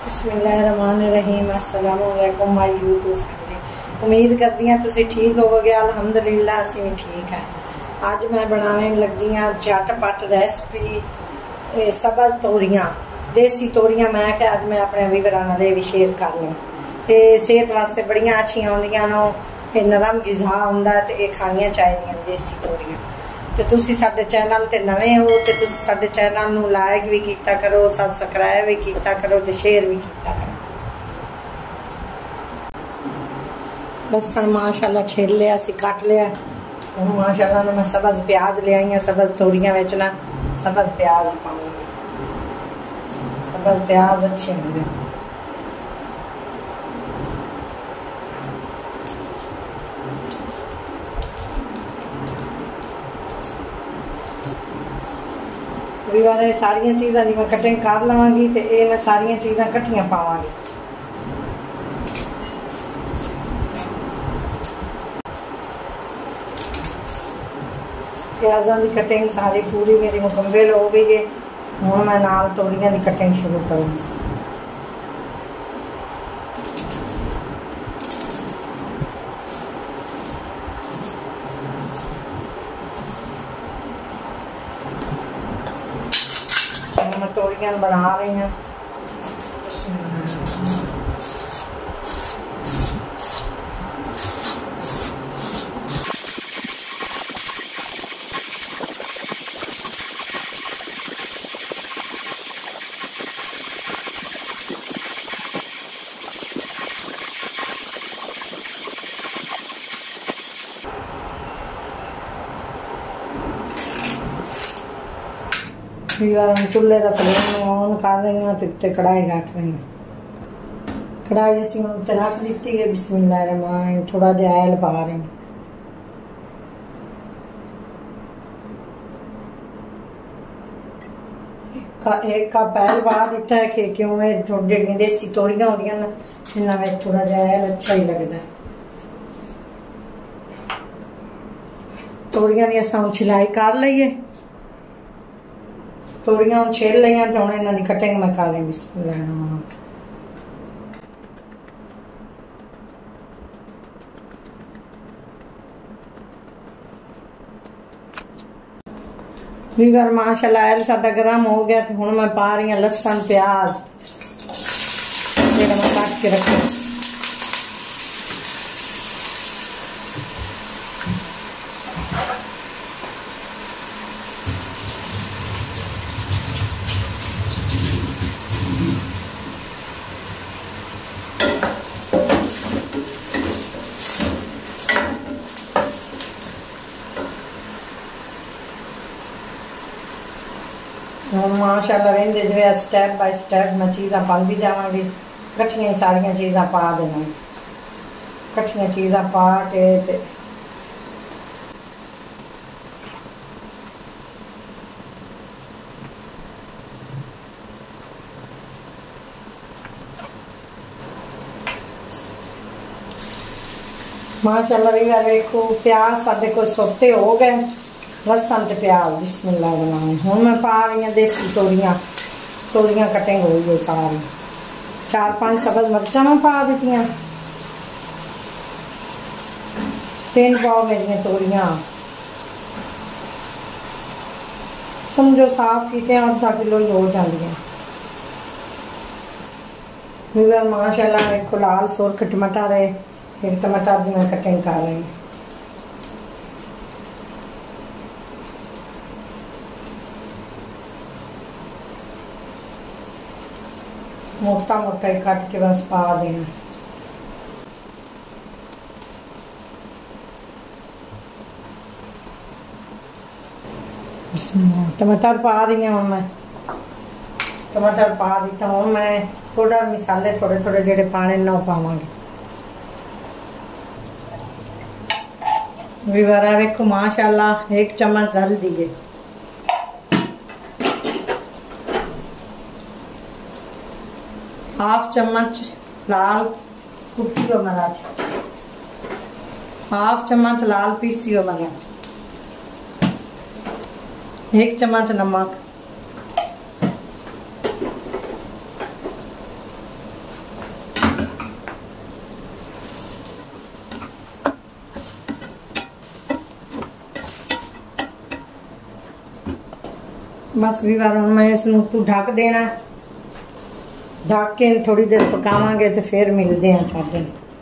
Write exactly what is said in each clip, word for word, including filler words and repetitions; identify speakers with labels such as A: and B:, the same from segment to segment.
A: बिस्मिल्लाहिर्रहमानिर्रहीम। अस्सलाम वालेकुम माय यूट्यूब फैमिली। उम्मीद करती हैं तुसी ठीक होवोगे। अल्हम्दुलिल्लाह असीं भी ठीक है। अज मैं बनाने लगी हाँ झटपट रेसिपी सब्ज़ तोरियां, देसी तोरियां। मैं क्या अज मैं अपने वीवरां नाल भी शेयर कर लूँ। ये सेहत वास्ते बड़ियां अच्छियां होंदियां नो, ये नरम गिज़ा हुंदा ते ये खानियां चाहिदियां देसी तोरियां। तो तुसी साडे चैनल ते नवे हो तो तुसी साडे चैनल नू लाइक भी कीता करो, सब्सक्राइब भी कीता करो ते शेयर भी कीता करो। लसन माशाल्लाह छिल लिया, सी कट लिया। हुण माशाल्लाह ने मैं सब्ज़ प्याज ले आई, सब्ज़ तोरियां विच ना सब्ज़ प्याज पाऊंगी। सब्ज़ प्याज अच्छे होंगे। वीवारे सारिया चीज़ां दी मैं कटिंग कर लवांगी ते ये मैं सारिया चीज़ां कट्ठियां पावांगी। प्याज़ां दी कटिंग सारी पूरी मेरी मुकम्मल हो गई है। हुण मैं नाल तोरियां दी कटिंग शुरू करूँगी। मैं तोरियां बना रही हूँ। चूल्हे का फ्लेम ऑन कर रही हूँ तो कढ़ाई रख रही हूँ। कढ़ाई असी हम रख दी है। बिस्मिल्लाहिर्रहमानिर्रहीम। थोड़ा जहा ऑयल पा रही हूँ। एक कप ऑयल पा दिता है कि क्यों जी देसी तोरियां होंदियां ना इन्हां में थोड़ा जहा ऑयल अच्छा ही लगता है। तोरियां दी असां छिलाई कर लईए। तोरियां हम छेल लिया तो हम इन्हों की कटिंग मैं कर रही। बिस्मिल्लाह। वीवर माशाल्लाह ऑयल साडा गर्म हो गया तो हुण मैं पा रही हूँ लसन प्याज जो मैं काट के रखा। माशाल्लाह रेंदे जो स्टेप बाय स्टेप मैं चीज़ा पाती जावांगी। कट्ठियां सारिया चीज़ा पा देना। कट्ठियां चीज़ा पा के ते माशाल्लाह भी देखो प्याज साढ़े को सोते हो गए। लसन ते प्याज बिस्मिल्लाह बनाए। हुण मैं पा रही हूँ देसी तोरियां। तोरियां कटिंग हो गई पा रही। चार पांच सब्ज़ मिर्चा मैं पा दी। तीन पाओ मेरिया तोरियां समझो साफ की अद्धा किलो ही हो जाएंगे। माशाल्लाह एक लाल सुरख टमाटर है। एक टमाटर की मैं कटिंग कर रही हूँ। मोटा मोटा ही कट के बस पा देना। टमाटर पा रही हूँ मैं। टमाटर पा दिता। हूँ मैं थोड़ा मसाले थोड़े थोड़े जेडे पाने न पावांगी। वीवरा वेखो माशाल्लाह एक चम्मच हल्दी है। हाफ चम्मच लाल कुटी हुई मिर्च। हाफ चम्मच लाल पीसी हुई मिर्च। एक चम्मच नमक, बस भी बार हम मैं इसनूं तू ढक देना, ढक के थोड़ी देर पकावांगे तो फिर मिलते हैं तुहाडे।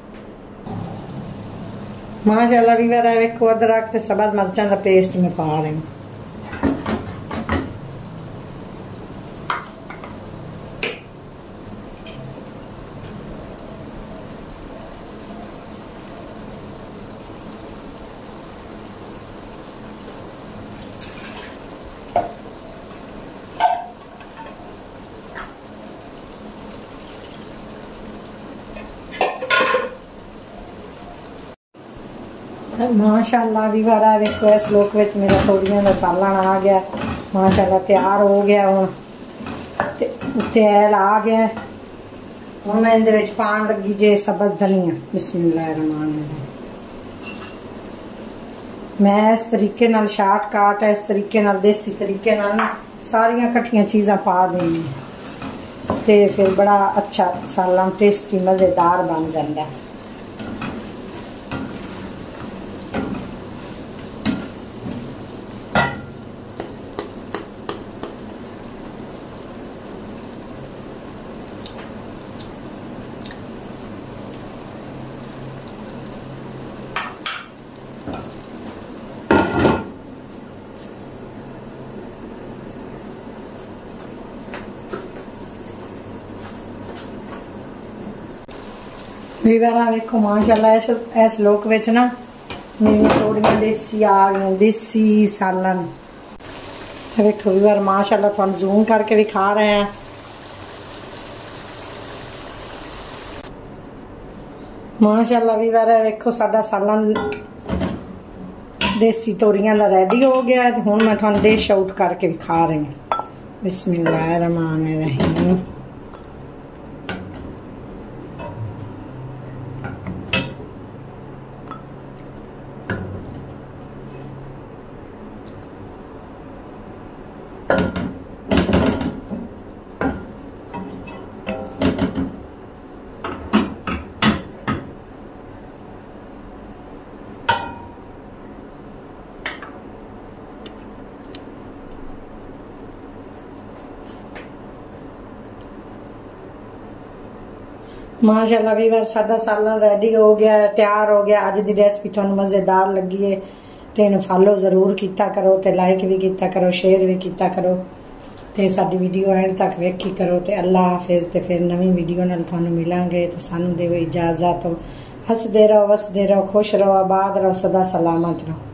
A: माशाअल्लाह भी बार वेखो अदरक ते सब्ज़ मिर्चां दा पेस्ट मैं पा रही हूँ। माशाअल्लाह भी बारा वेखो इस लोक विच मेरा तोरियां दा सालन आ गया, माशाअल्लाह तैयार हो गया। हुण तेल आ गया, हुण मैं इहदे विच पाण लगी जे सब्ज़ धनिया। बिस्मिल्लाहिर्रहमानिर्रहीम। मैं इस तरीके नाल शार्ट काट इस तरीके नाल देसी तरीके नाल सारियां कट्ठियां चीज़ां पा देनी ते फिर बड़ा अच्छा सालन टेस्टी मज़ेदार बन जाता है। वीवरा देखो माशाअल्लाह इस इस लोक विच ना मेरी तोड़ियां देसी आ गई, देसी सालन देखो वीवर माशाअल्लाह। तुहानू जूम करके भी खा रहे हैं। माशाअल्लाह वीवर वेखो साडा सालन देसी तोरियां दा रेडी हो गया। हुण मैं तुहानू डिश आउट करके भी खा रही हूँ। बिस्मिल्लाहिर्रहमानिर्रहीम। माशाअल्लाह वीवर साडा सालन रेडी हो गया, तैयार हो गया। अज की रेसिपी तुहानू मज़ेदार लगी है तो इन्हूं फॉलो जरूर किया करो, तो लाइक भी किया करो, शेयर भी किया करो, तो साडी वीडियो एंड तक वेखी करो। तो अल्लाह हाफिज़। तो फिर नवी वीडियो नाल तुहानू मिलांगे। तो सानू देवो इजाज़त। हसदे रहो, वसदे रहो, खुश रहो, आबाद रहो, सदा सलामत रहो।